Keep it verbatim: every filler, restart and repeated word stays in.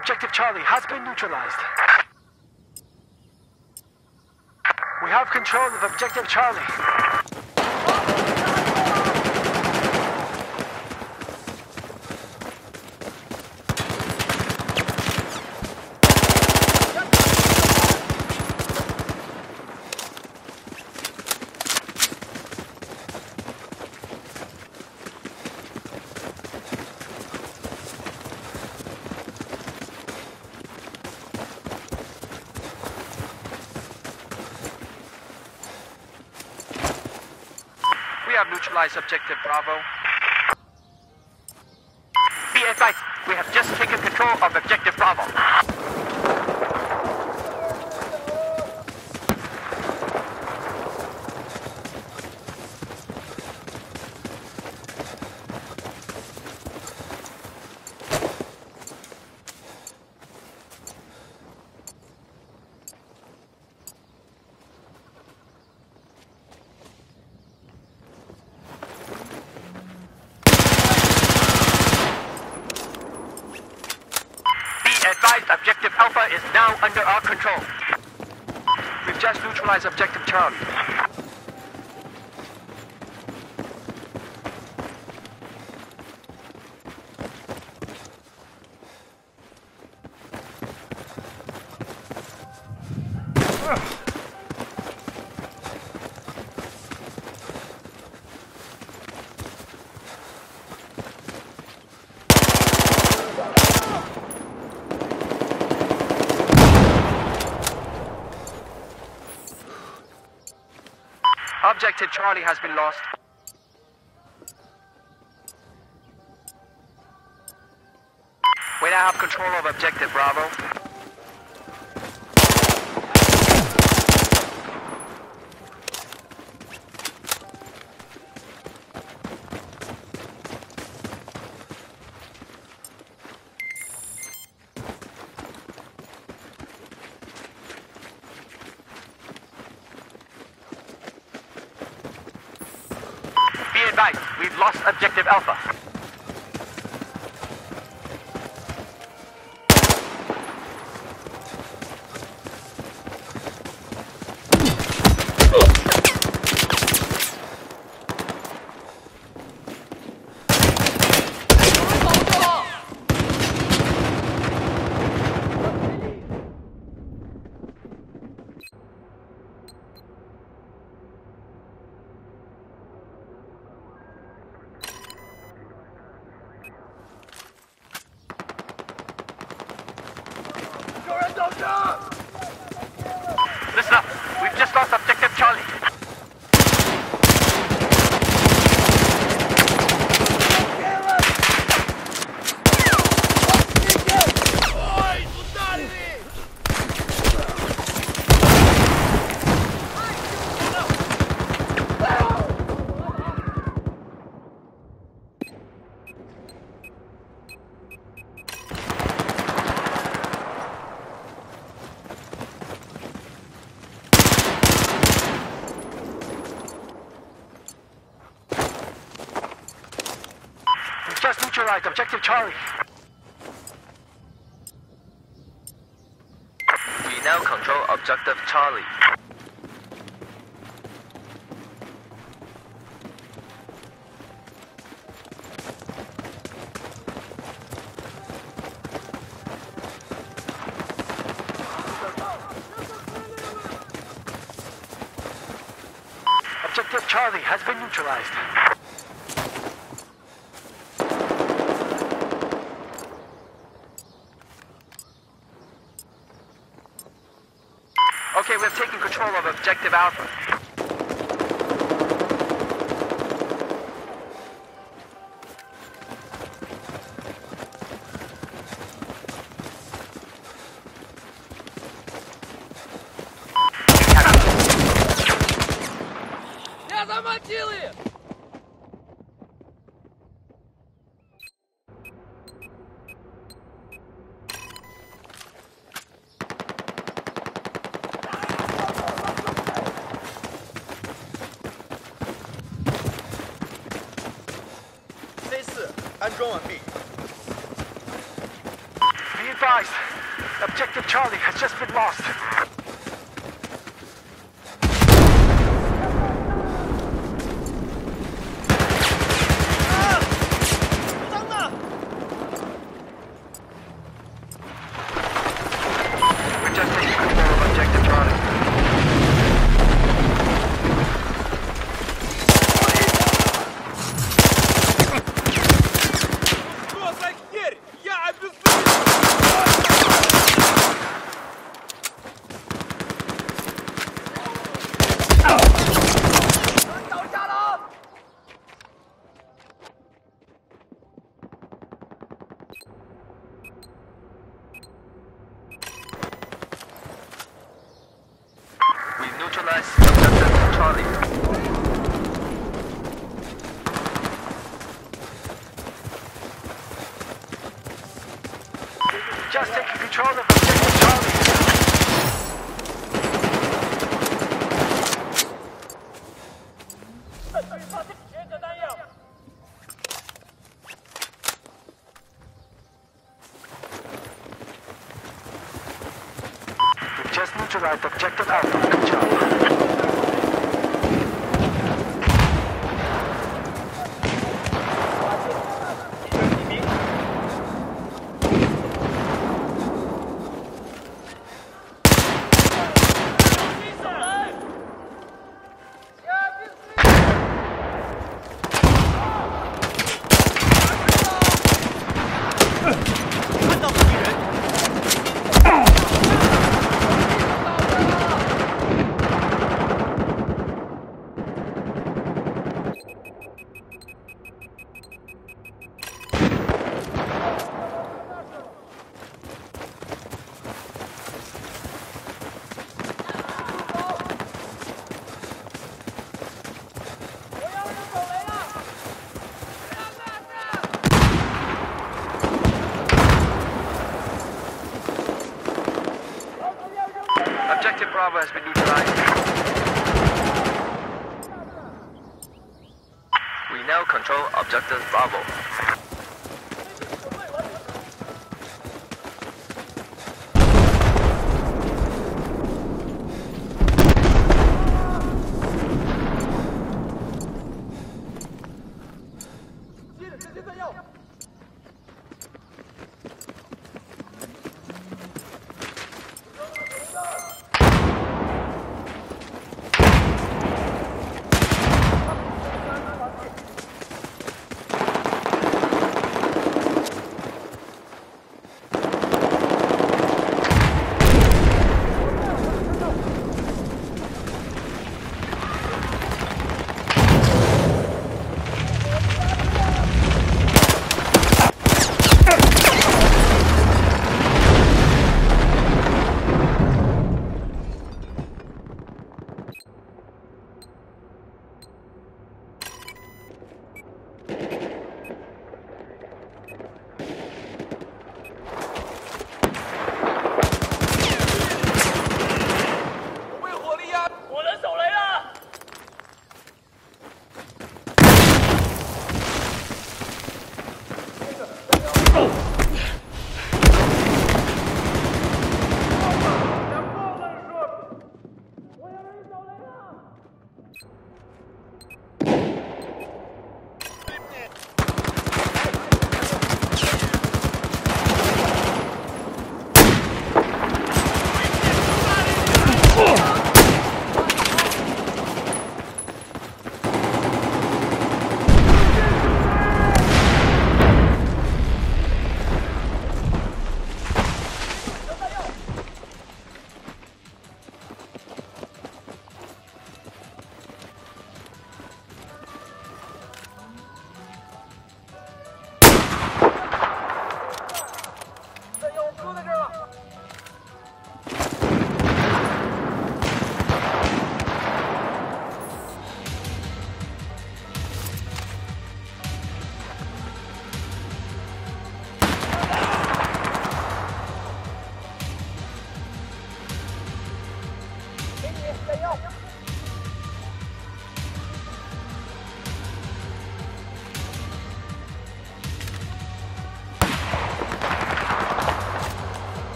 Objective Charlie has been neutralized. We have control of Objective Charlie. We have neutralized Objective Bravo. Be advised, we have just taken control of Objective Bravo. Advised, Objective Alpha is now under our control. We've just neutralized Objective Charlie. Objective Charlie has been lost. We now have control of Objective Bravo. Be advised, we've lost Objective Alpha. Listen up, we've just lost Objective Charlie. Just neutralized Objective Charlie. We now control Objective Charlie. Objective Charlie has been neutralized. Okay, we've taken control of Objective Alpha. Я замочил их! C 四安装完毕。 Be advised. Objective Charlie has just been lost. We're just taking control of objective Charlie. Что за херь? Я обезвредил! We neutralize objective Charlie. Just taking control of objective Charlie. We've just neutralized objective Alpha. Good job. Objective Bravo has been neutralized. We now control objective Bravo.